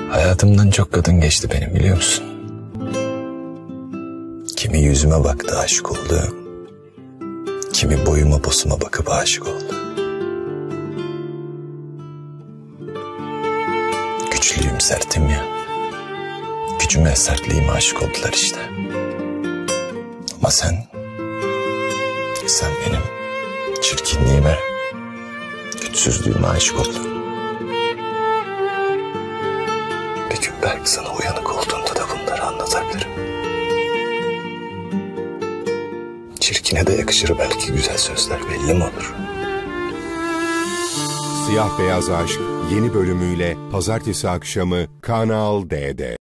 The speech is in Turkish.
Hayatımdan çok kadın geçti benim, biliyor musun? Kimi yüzüme baktı, aşık oldu. Kimi boyuma posuma bakıp aşık oldu. Güçlüyüm, sertim ya. Gücüme, sertliğime aşık oldular işte. Ama sen benim çirkinliğime, güçsüzlüğüme aşık oldun. Bir gün belki sana uyanık olduğunda da bunları anlatabilirim. Çirkine de yakışır belki güzel sözler, belli mi olur? Siyah Beyaz Aşk yeni bölümüyle pazartesi akşamı Kanal D'de.